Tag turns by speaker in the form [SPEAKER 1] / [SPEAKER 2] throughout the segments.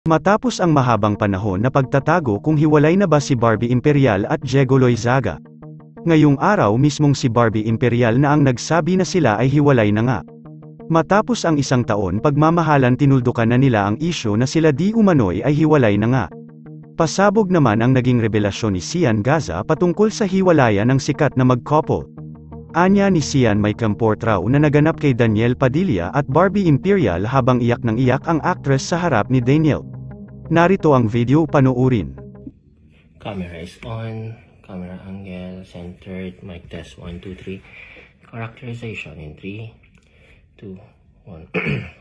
[SPEAKER 1] Matapos ang mahabang panahon na pagtatago kung hiwalay na ba si Barbie Imperial at Deigo Loyzaga. Ngayong araw mismong si Barbie Imperial na ang nagsabi na sila ay hiwalay na nga. Matapos ang isang taon pagmamahalan tinuldukan na nila ang isyu na sila di umano'y ay hiwalay na nga. Pasabog naman ang naging revelasyon ni Sian Gaza patungkol sa hiwalayan ng sikat na mag-couple. Anya ni Sian may kamport raw na naganap kay Daniel Padilla at Barbie Imperial habang iyak ng iyak ang actress sa harap ni Daniel. Narito ang video, panoorin.
[SPEAKER 2] Camera is on, camera angle, centered, mic test 1, 2, 3. Characterization in 3, 2, 1.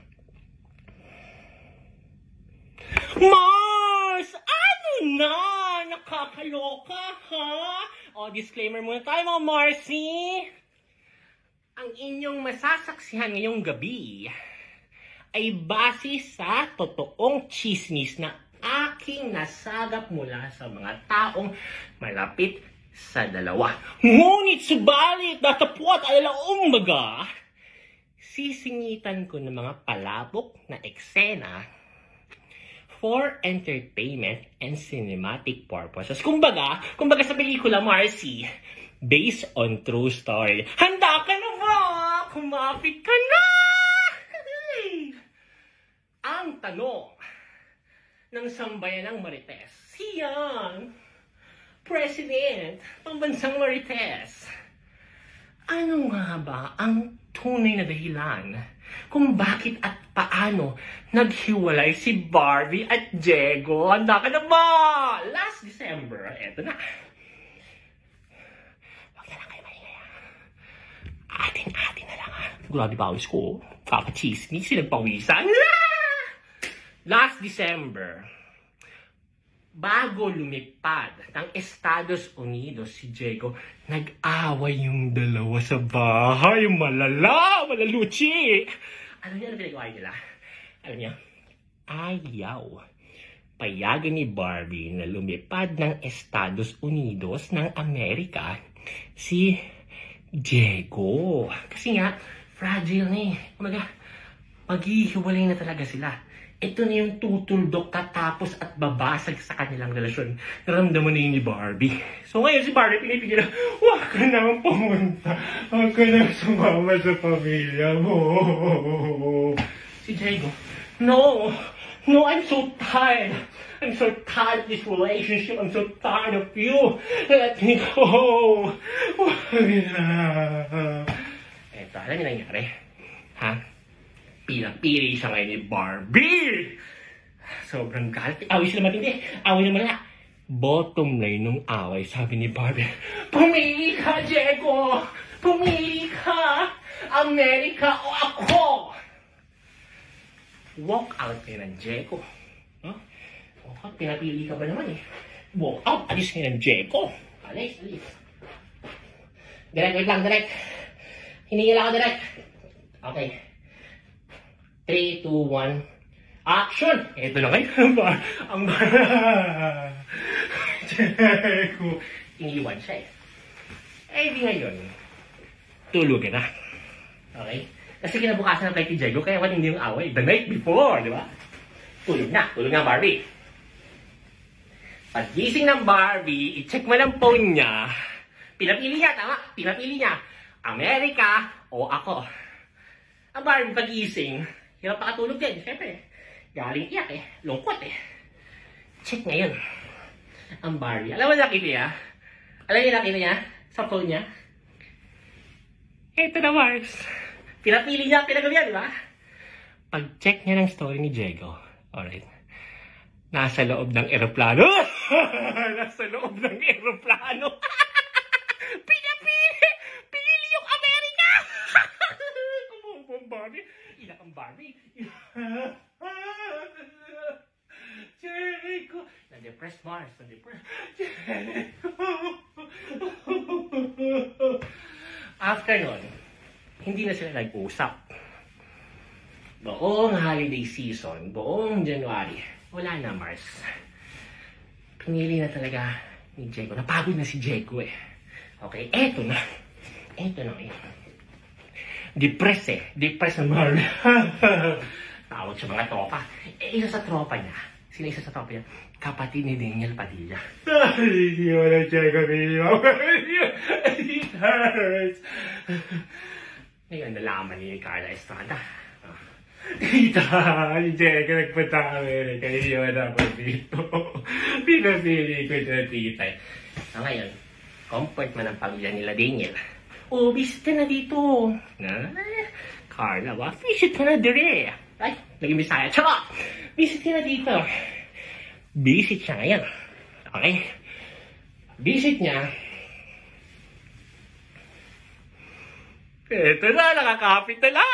[SPEAKER 2] Mars! Ano na? Nakakaloka, ha? O, disclaimer muna tayo mga Marcy. Ang inyong masasaksihan ngayong gabi ay base sa totoong chismis na aking nasagap mula sa mga taong malapit sa dalawa. Ngunit subalit, datapwat ay alaumbaga, sisingitan ko ng mga palabok na eksena for entertainment and cinematic purposes. Kumbaga sa pelikula, Marcy, based on true story. Handa ka na ba? Kumapit ka na! Ang tanong ng sambayan ng Marites, siyang President pambansang Marites, ano nga ba ang tunay na dahilan kung bakit at paano naghiwalay si Barbie at Deigo? Handa ka na ba? Last December, eto na. Huwag na lang kayo maingay. Atin-atin na lang ha. Grabe bawis ko. Kakachismis, sinagpawisan. Last December, bago lumipad ng Estados Unidos si Deigo, nag-away yung dalawa sa bahay. Malaluchi! Alam niyo ano pinagawa nila? Alam niyo, ayaw payagan ni Barbie na lumipad ng Estados Unidos ng Amerika si Deigo. Kasi nga, fragile na eh. Kumaga, maghihiwalay na talaga sila. Ito na yung tutuldok katapos at babasag sa kanilang relasyon. Naramdaman na yun ni Barbie. So ngayon si Barbie pinipigil na, huwag ka nang pumunta. Huwag ka nang sumama sa pamilya mo. Si Deigo, no, I'm so tired. I'm so tired of this relationship. I'm so tired of you. Let me go. Huwag na. Eto, alam niyo nangyari? Ha? Pinapili siya ngayon ni Barbie! Sobrang galit. Away sila matindi. Away naman na. Bottom line nung away, sabi ni Barbie, pumili ka, Deigo! Pumili ka! Amerika o ako! Walk out kayo ng Deigo. Huh? Walk out, pinapili ka ba naman eh? Walk out, alis kayo ng Deigo. Alis. Direct, wait lang, direct. Hiningil ako, direct. Okay. 3, 2, 1, action! Ito na kayo. Ang Deigo. Iniwan siya eh. Eh, di ngayon, tulugan na. Okay? Kasi kinabukasan ng flight ni Deigo, kaya hindi yung away. The night before, di ba? Tulog na Barbie. Pag-gising ng Barbie, i-check mo ng phone niya. Pinapili niya, tama? Pinapili niya, Amerika o ako. Ang Barbie pag-gising, hirap pakatulog din, siyempre. Galing iyak eh, lungkot eh. Check ngayon. Ang Barbie. Alam mo nakita niya? Alam niyo nakita niya? Sa phone niya? Eto na, Mars. Pinapili niya, pinagawa niya, di ba? Pag-check niya ng story ni Deigo, alright, nasa loob ng eroplano. Nasa loob ng eroplano. Pinili yung Amerika. Kumupong Barbie. Inak ang Barbie. Deigo. Na-depress, Mars. Na-depress. After nun, hindi na sila nag-usap. Buong holiday season, buong January, wala na, Mars. Pinili na talaga ni Deigo. Napagod na si Deigo eh. Okay, eto na. Eto na ngayon. Depress na Barbie. Tawag sa mga tropa. Eh, isa sa tropa niya, si Sino isa sa top yan? Kapatid ni Daniel Padilla.
[SPEAKER 3] Hindi mo na check kami. It hurts.
[SPEAKER 2] Ngayon, nalaman ni Carla Estrada.
[SPEAKER 3] Tita, si Jeka nagpunta ka Amerika. Hindi mo dapat dito. Pinapili ko siya, tita.
[SPEAKER 2] So ngayon, comfort man ang pamilya nila Daniel. Oh, visit ka na dito. Carla, visit ka na dire. Ay, naging Bisaya. Tsaka, visit ka na dito. Visit siya ngayon. Okay? Visit niya. Eto na, nakakapit na lang.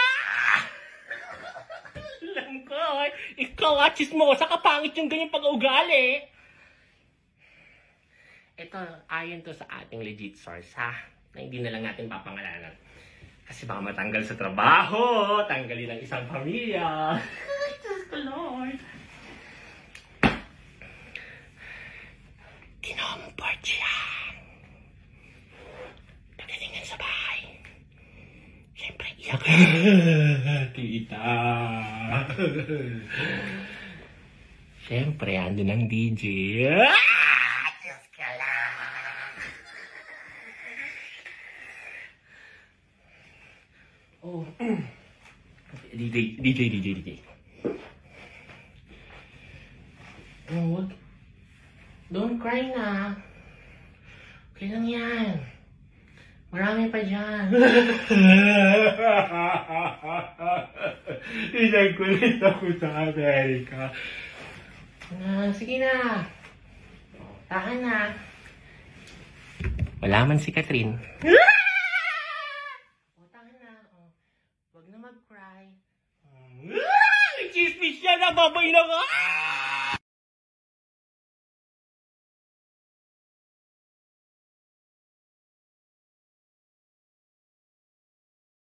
[SPEAKER 2] Alam ko, ikaw chismosa ka, pangit yung ganyan pag-ugali. Ito, ayon to sa ating legit source, ha? Na hindi na lang natin papangalanan. Kasi baka matanggal sa trabaho, tanggalin ang isang pamilya. Ay, Diyos ko, Lord. Kinomport siya. Pagdating nga sa bahay, siyempre iyak.
[SPEAKER 3] Tita.
[SPEAKER 2] Siyempre, andun ang DJ. Diyos ka lang. Oh. DJ. Oh, wag. Don't cry na. Okay lang yan. Marami pa dyan.
[SPEAKER 3] Inagkulit ako sa Amerika.
[SPEAKER 2] Sige na. Tahan na. Wala man si Catherine. Tahan na. Huwag na mag-cry. Chismis siya na, babay na ka.